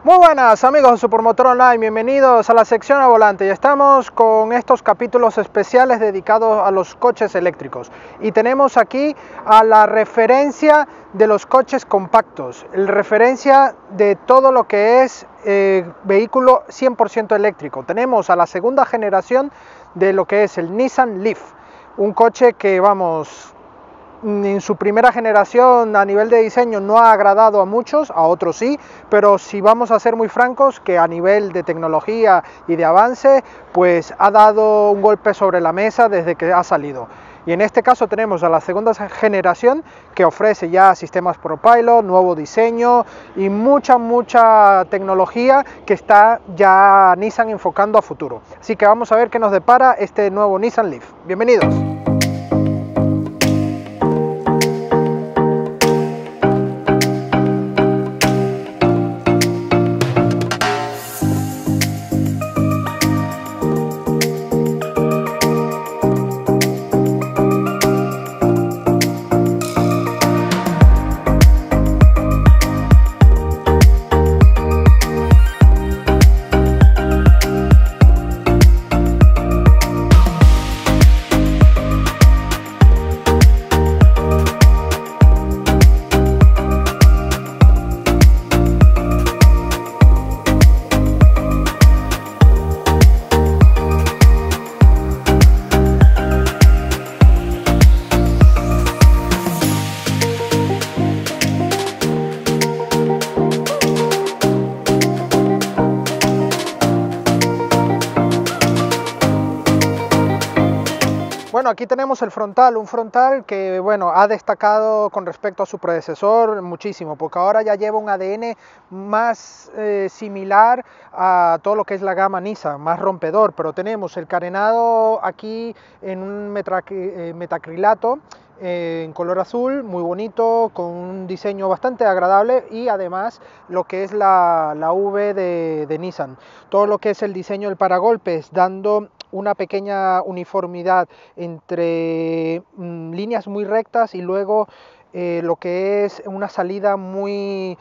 Muy buenas amigos de Supermotor Online, bienvenidos a la sección a volante. Y estamos con estos capítulos especiales dedicados a los coches eléctricos. Y tenemos aquí a la referencia de los coches compactos, el referencia de todo lo que es vehículo 100% eléctrico. Tenemos a la segunda generación de lo que es el Nissan Leaf, un coche que en su primera generación a nivel de diseño no ha agradado a muchos, a otros sí, pero si vamos a ser muy francos, que a nivel de tecnología y de avance, pues ha dado un golpe sobre la mesa desde que ha salido. Y en este caso tenemos a la segunda generación que ofrece ya sistemas ProPilot, nuevo diseño y mucha tecnología que está ya Nissan enfocando a futuro. Así que vamos a ver qué nos depara este nuevo Nissan Leaf. Bienvenidos. Bueno, aquí tenemos el frontal, un frontal que ha destacado con respecto a su predecesor muchísimo, porque ahora ya lleva un ADN más similar a todo lo que es la gama Nissan, más rompedor, pero tenemos el carenado aquí en un metacrilato en color azul, muy bonito, con un diseño bastante agradable, y además lo que es la V de Nissan, todo lo que es el diseño del paragolpes, dando una pequeña uniformidad entre líneas muy rectas y luego lo que es una salida muy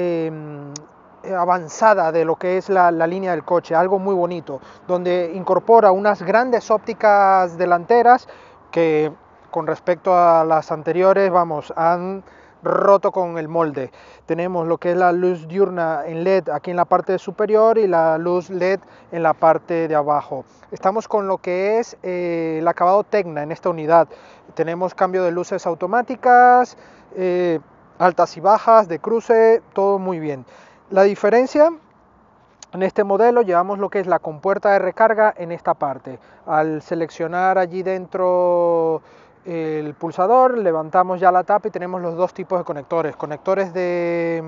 avanzada de lo que es la línea del coche, algo muy bonito, donde incorpora unas grandes ópticas delanteras que con respecto a las anteriores, han roto con el molde. Tenemos lo que es la luz diurna en LED aquí en la parte superior y la luz LED en la parte de abajo. Estamos con lo que es el acabado Tecna en esta unidad. Tenemos cambio de luces automáticas, altas y bajas, de cruce, todo muy bien. La diferencia: en este modelo llevamos lo que es la compuerta de recarga en esta parte. Al seleccionar allí dentro el pulsador, levantamos ya la tapa y tenemos los dos tipos de conectores de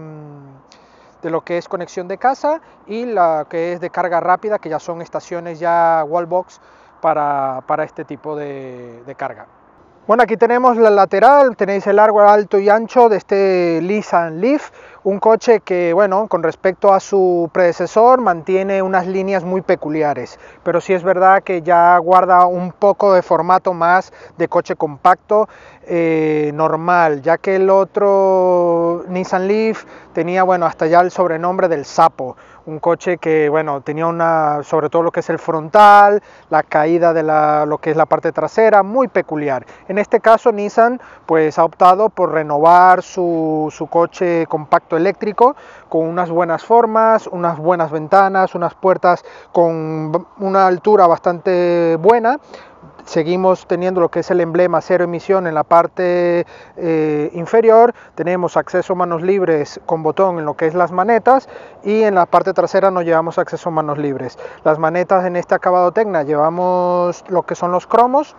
lo que es conexión de casa y la que es de carga rápida, que ya son estaciones ya wallbox para este tipo de carga. Bueno, aquí tenemos la lateral, tenéis el largo, alto y ancho de este Nissan Leaf, un coche que, con respecto a su predecesor, mantiene unas líneas muy peculiares, pero sí es verdad que ya guarda un poco de formato más de coche compacto normal, ya que el otro Nissan Leaf tenía, hasta ya el sobrenombre del sapo, un coche que, tenía sobre todo lo que es el frontal, la caída de lo que es la parte trasera, muy peculiar. En este caso Nissan pues ha optado por renovar su coche compacto eléctrico con unas buenas formas, unas buenas ventanas, unas puertas con una altura bastante buena. Seguimos teniendo lo que es el emblema cero emisión en la parte inferior, tenemos acceso a manos libres con botón en lo que es las manetas, y en la parte trasera no llevamos acceso a manos libres. Las manetas en este acabado Tecna llevamos lo que son los cromos,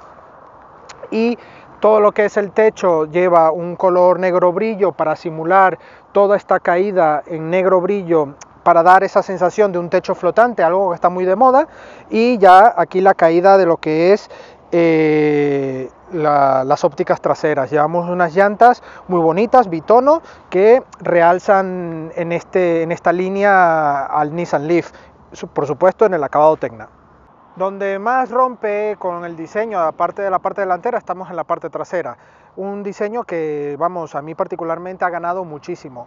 y todo lo que es el techo lleva un color negro brillo para simular toda esta caída en negro brillo, para dar esa sensación de un techo flotante, algo que está muy de moda. Y ya aquí la caída de lo que es las ópticas traseras. Llevamos unas llantas muy bonitas, bitono, que realzan en esta línea al Nissan Leaf, por supuesto en el acabado Tecna. Donde más rompe con el diseño, aparte de la parte delantera, estamos en la parte trasera. Un diseño que, a mí particularmente ha ganado muchísimo.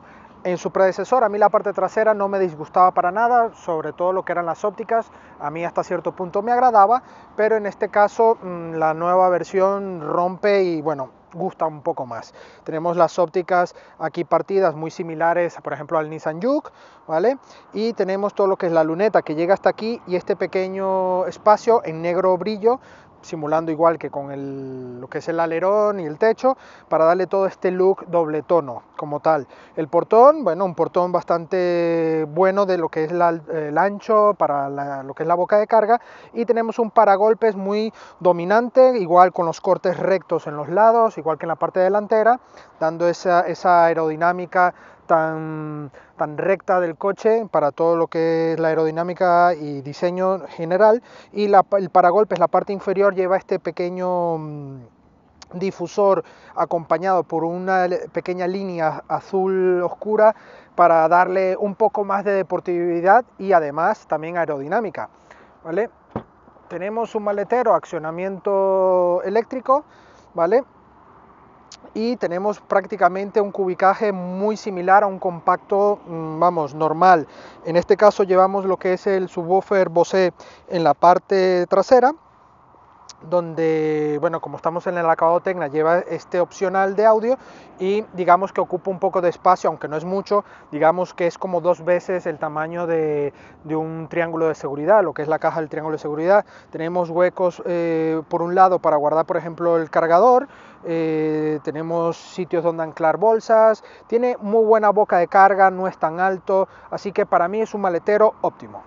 En su predecesor a mí la parte trasera no me disgustaba para nada, sobre todo lo que eran las ópticas, a mí hasta cierto punto me agradaba, pero en este caso la nueva versión rompe y bueno, gusta un poco más. Tenemos las ópticas aquí partidas muy similares, por ejemplo, al Nissan Juke, ¿vale? Y tenemos todo lo que es la luneta que llega hasta aquí y este pequeño espacio en negro brillo, simulando igual que con lo que es el alerón y el techo, para darle todo este look doble tono como tal. El portón, bueno, un portón bastante bueno de lo que es el ancho para lo que es la boca de carga, y tenemos un paragolpes muy dominante, igual con los cortes rectos en los lados, igual que en la parte delantera, dando esa aerodinámica tan recta del coche para todo lo que es la aerodinámica y diseño general. Y el paragolpes, la parte inferior, lleva este pequeño difusor acompañado por una pequeña línea azul oscura para darle un poco más de deportividad y además también aerodinámica, ¿vale? Tenemos un maletero accionamiento eléctrico, ¿vale? Y tenemos prácticamente un cubicaje muy similar a un compacto, vamos, normal. En este caso llevamos lo que es el subwoofer Bose en la parte trasera, donde, bueno, como estamos en el acabado Tecna, lleva este opcional de audio y digamos que ocupa un poco de espacio, aunque no es mucho, digamos que es como 2 veces el tamaño de un triángulo de seguridad, lo que es la caja del triángulo de seguridad. Tenemos huecos por un lado para guardar, por ejemplo, el cargador, tenemos sitios donde anclar bolsas, tiene muy buena boca de carga, no es tan alto, así que para mí es un maletero óptimo.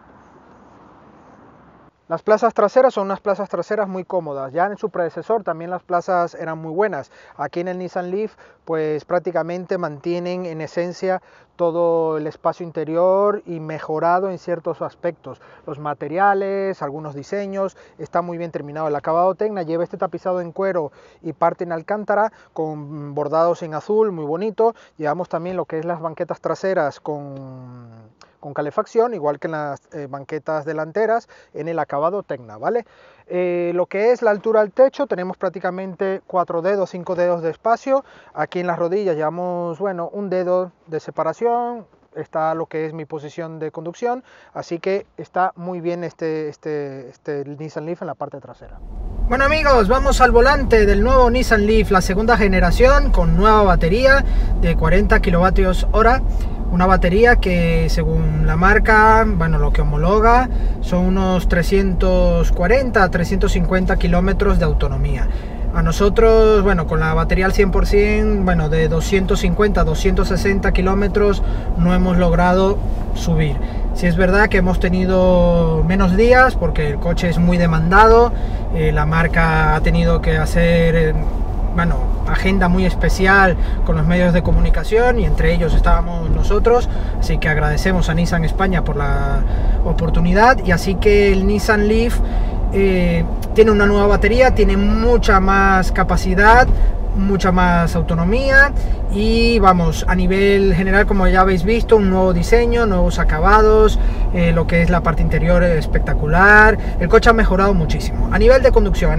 Las plazas traseras son unas plazas traseras muy cómodas. Ya en su predecesor también las plazas eran muy buenas. Aquí en el Nissan Leaf pues prácticamente mantienen en esencia todo el espacio interior y mejorado en ciertos aspectos. Los materiales, algunos diseños, está muy bien terminado. El acabado Tecna lleva este tapizado en cuero y parte en alcántara con bordados en azul, muy bonito. Llevamos también lo que es las banquetas traseras con calefacción, igual que en las banquetas delanteras en el acabado Tecna, ¿vale? Lo que es la altura al techo, tenemos prácticamente 4 dedos, 5 dedos de espacio. Aquí en las rodillas llevamos, bueno, 1 dedo de separación. Está lo que es mi posición de conducción, así que está muy bien este Nissan Leaf en la parte trasera. Bueno amigos, vamos al volante del nuevo Nissan Leaf, la segunda generación, con nueva batería de 40 kilovatios hora. Una batería que según la marca, bueno, lo que homologa son unos 340 a 350 kilómetros de autonomía. A nosotros, bueno, con la batería al 100%, bueno, de 250 a 260 kilómetros no hemos logrado subir. Sí es verdad que hemos tenido menos días porque el coche es muy demandado, la marca ha tenido que hacer, bueno, agenda muy especial con los medios de comunicación y entre ellos estábamos nosotros, así que agradecemos a Nissan España por la oportunidad. Y así que el Nissan Leaf tiene una nueva batería, tiene mucha más capacidad, mucha más autonomía y vamos, a nivel general, como ya habéis visto, un nuevo diseño, nuevos acabados, lo que es la parte interior espectacular. El coche ha mejorado muchísimo. A nivel de conducción,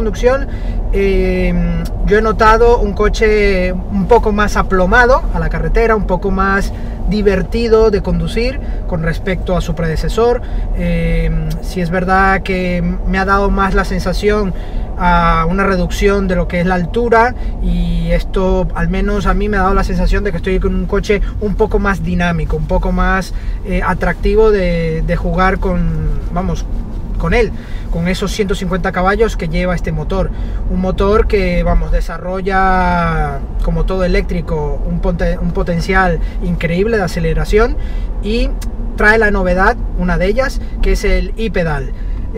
yo he notado un coche un poco más aplomado a la carretera, un poco más divertido de conducir con respecto a su predecesor. Sí es verdad que me ha dado más la sensación a una reducción de lo que es la altura, y esto al menos a mí me ha dado la sensación de que estoy con un coche un poco más dinámico, un poco más atractivo de jugar con él, con esos 150 caballos que lleva este motor. Un motor que, vamos, desarrolla, como todo eléctrico, un potencial increíble de aceleración, y trae la novedad, una de ellas, que es el e-pedal.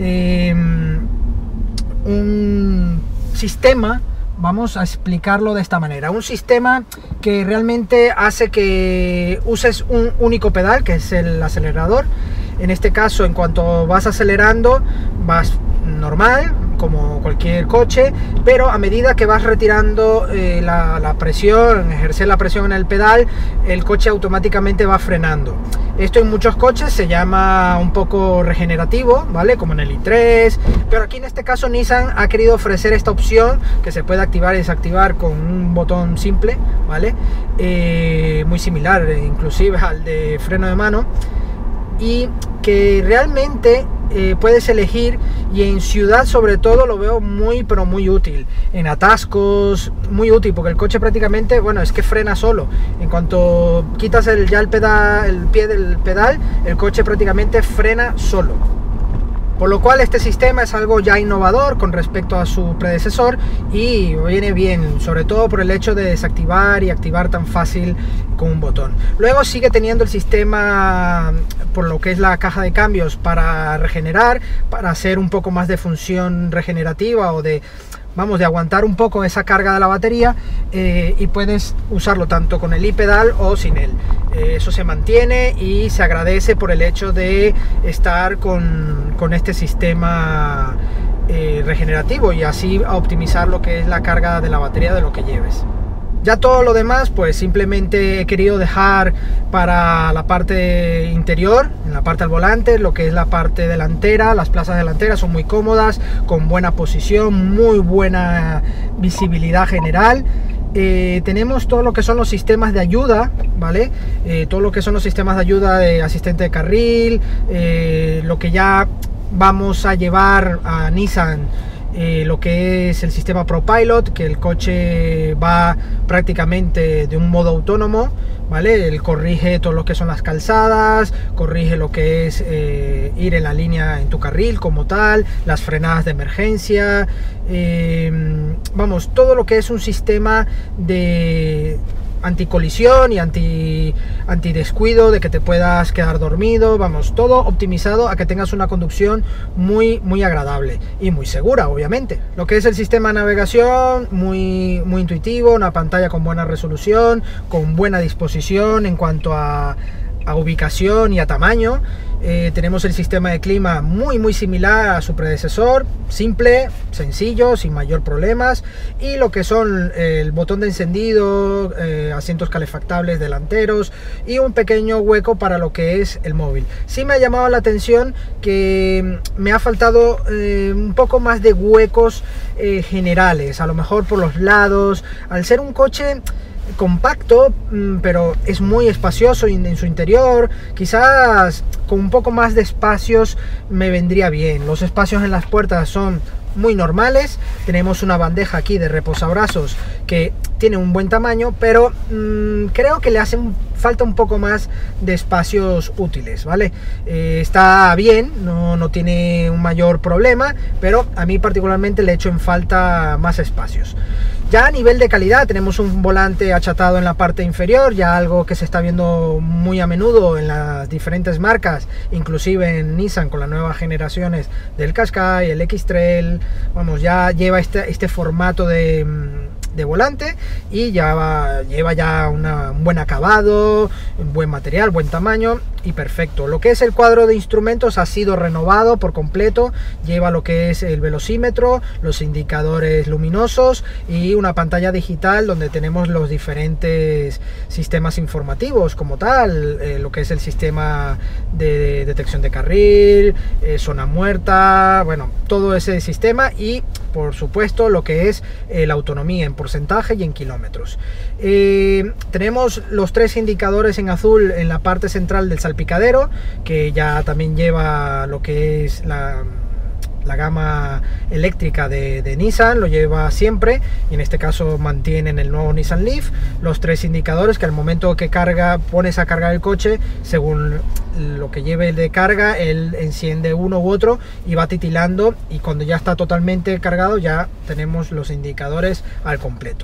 Un sistema, vamos a explicarlo de esta manera, un sistema que realmente hace que uses un único pedal, que es el acelerador. En este caso, en cuanto vas acelerando, vas normal, como cualquier coche, pero a medida que vas retirando la presión, ejercer la presión en el pedal, el coche automáticamente va frenando. Esto en muchos coches se llama un poco regenerativo, ¿vale? Como en el i3, pero aquí en este caso Nissan ha querido ofrecer esta opción que se puede activar y desactivar con un botón simple, ¿vale? Muy similar inclusive al de freno de mano, y que realmente puedes elegir, y en ciudad sobre todo lo veo muy pero muy útil, en atascos muy útil, porque el coche prácticamente, bueno, es que frena solo. En cuanto quitas el pie del pedal, el coche prácticamente frena solo. Por lo cual este sistema es algo ya innovador con respecto a su predecesor y viene bien, sobre todo por el hecho de desactivar y activar tan fácil con un botón. Luego sigue teniendo el sistema, por lo que es la caja de cambios, para regenerar, para hacer un poco más de función regenerativa o de aguantar un poco esa carga de la batería, y puedes usarlo tanto con el i-pedal o sin él. Eso se mantiene y se agradece por el hecho de estar con este sistema regenerativo, y así a optimizar lo que es la carga de la batería de lo que lleves. Ya todo lo demás pues simplemente he querido dejar para la parte interior, en la parte del volante, lo que es la parte delantera. Las plazas delanteras son muy cómodas, con buena posición, muy buena visibilidad general. Tenemos todo lo que son los sistemas de ayuda, ¿vale? Todo lo que son los sistemas de ayuda de asistente de carril, lo que ya vamos a llevar a Nissan, lo que es el sistema ProPilot, que el coche va prácticamente de un modo autónomo, ¿vale? Él corrige todo lo que son las calzadas, corrige lo que es ir en la línea en tu carril como tal, las frenadas de emergencia, todo lo que es un sistema de anticolisión y antidescuido, de que te puedas quedar dormido, todo optimizado a que tengas una conducción muy agradable y muy segura, obviamente. Lo que es el sistema de navegación, muy intuitivo, una pantalla con buena resolución, con buena disposición en cuanto a ubicación y a tamaño. Tenemos el sistema de clima muy similar a su predecesor, simple, sencillo, sin mayor problemas, y lo que son el botón de encendido, asientos calefactables delanteros y un pequeño hueco para lo que es el móvil. Sí me ha llamado la atención que me ha faltado un poco más de huecos generales, a lo mejor por los lados, al ser un coche compacto, pero es muy espacioso en su interior. Quizás con un poco más de espacios me vendría bien. Los espacios en las puertas son muy normales. Tenemos una bandeja aquí de reposabrazos que tiene un buen tamaño, pero creo que le hacen falta un poco más de espacios útiles, ¿vale? Está bien, no tiene un mayor problema, pero a mí particularmente le echo en falta más espacios. Ya a nivel de calidad tenemos un volante achatado en la parte inferior, ya algo que se está viendo muy a menudo en las diferentes marcas, inclusive en Nissan con las nuevas generaciones del Qashqai, el X-Trail. Ya lleva este formato de volante, y lleva ya un buen acabado, un buen material, buen tamaño y perfecto. Lo que es el cuadro de instrumentos ha sido renovado por completo, lleva lo que es el velocímetro, los indicadores luminosos y una pantalla digital donde tenemos los diferentes sistemas informativos como tal, lo que es el sistema de detección de carril, zona muerta, todo ese sistema, y por supuesto lo que es la autonomía en porcentaje y en kilómetros. Tenemos los 3 indicadores en azul en la parte central del salpicadero, que ya también lleva lo que es la gama eléctrica de Nissan, lo lleva siempre, y en este caso mantienen el nuevo Nissan Leaf. Los 3 indicadores que al momento que pones a cargar el coche, según lo que lleve de carga, él enciende uno u otro y va titilando, y cuando ya está totalmente cargado ya tenemos los indicadores al completo.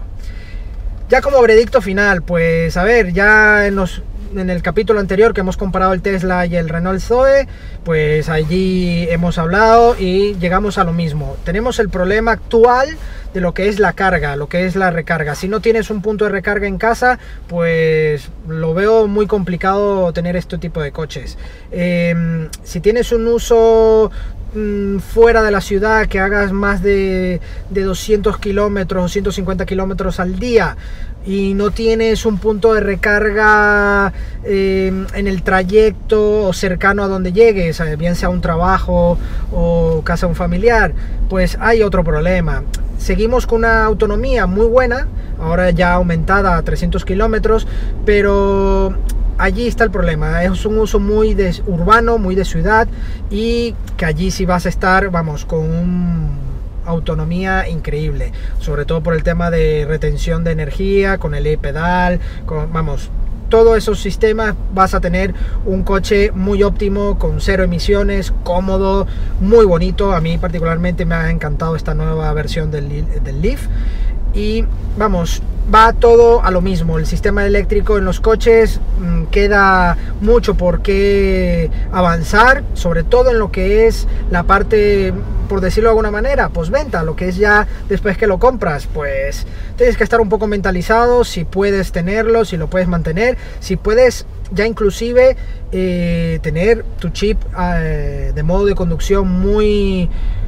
Ya como veredicto final, pues a ver, ya en el capítulo anterior que hemos comparado el Tesla y el Renault Zoe, pues allí hemos hablado y llegamos a lo mismo. Tenemos el problema actual de lo que es la carga, lo que es la recarga. Si no tienes un punto de recarga en casa, pues lo veo muy complicado tener este tipo de coches. Si tienes un uso fuera de la ciudad, que hagas más de 200 kilómetros o 150 kilómetros al día y no tienes un punto de recarga en el trayecto o cercano a donde llegues, bien sea un trabajo o casa de un familiar, pues hay otro problema. Seguimos con una autonomía muy buena, ahora ya aumentada a 300 kilómetros, pero allí está el problema. Es un uso muy urbano, muy de ciudad, y que allí sí vas a estar, vamos, con una autonomía increíble, sobre todo por el tema de retención de energía, con el e-pedal, vamos, todos esos sistemas. Vas a tener un coche muy óptimo, con cero emisiones, cómodo, muy bonito. A mí particularmente me ha encantado esta nueva versión del Leaf. Y vamos, va todo a lo mismo. El sistema eléctrico en los coches queda mucho por qué avanzar, sobre todo en lo que es la parte, por decirlo de alguna manera, postventa, lo que es ya después que lo compras. Pues tienes que estar un poco mentalizado si puedes tenerlo, si lo puedes mantener, si puedes ya inclusive tener tu chip de modo de conducción muy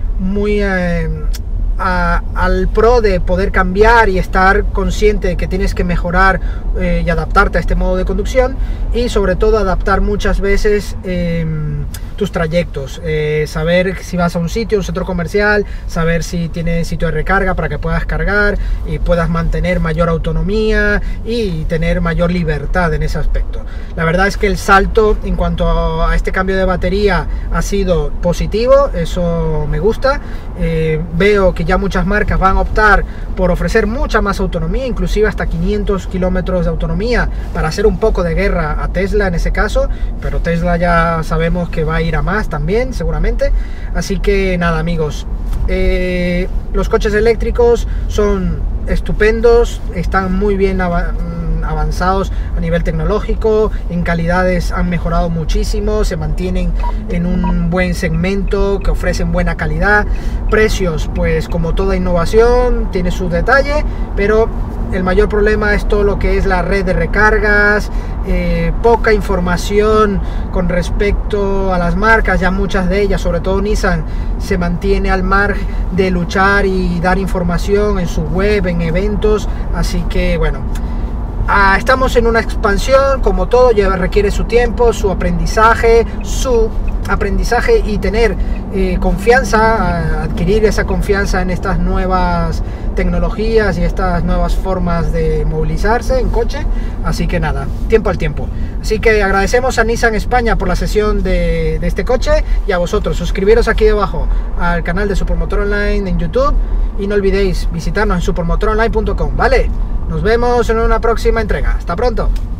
al pro de poder cambiar y estar consciente de que tienes que mejorar y adaptarte a este modo de conducción, y sobre todo adaptar muchas veces tus trayectos, saber si vas a un sitio, un centro comercial, saber si tiene sitio de recarga para que puedas cargar y puedas mantener mayor autonomía y tener mayor libertad en ese aspecto. La verdad es que el salto en cuanto a este cambio de batería ha sido positivo, eso me gusta. Veo que ya muchas marcas van a optar por ofrecer mucha más autonomía, inclusive hasta 500 kilómetros de autonomía, para hacer un poco de guerra a Tesla en ese caso, pero Tesla ya sabemos que va a ir a más también seguramente. Así que nada, amigos, los coches eléctricos son estupendos, están muy bien avanzados a nivel tecnológico, en calidades han mejorado muchísimo, se mantienen en un buen segmento, que ofrecen buena calidad. Precios, pues como toda innovación tiene su detalle, pero el mayor problema es todo lo que es la red de recargas, poca información con respecto a las marcas. Ya muchas de ellas, sobre todo Nissan, se mantiene al margen de luchar y dar información en su web, en eventos. Así que bueno, estamos en una expansión, como todo requiere su tiempo, su aprendizaje y tener confianza, adquirir esa confianza en estas nuevas tecnologías y estas nuevas formas de movilizarse en coche. Así que nada, tiempo al tiempo. Así que agradecemos a Nissan España por la sesión de este coche, y a vosotros suscribiros aquí debajo al canal de Supermotor Online en YouTube, y no olvidéis visitarnos en supermotoronline.com, ¿vale? Nos vemos en una próxima entrega. Hasta pronto.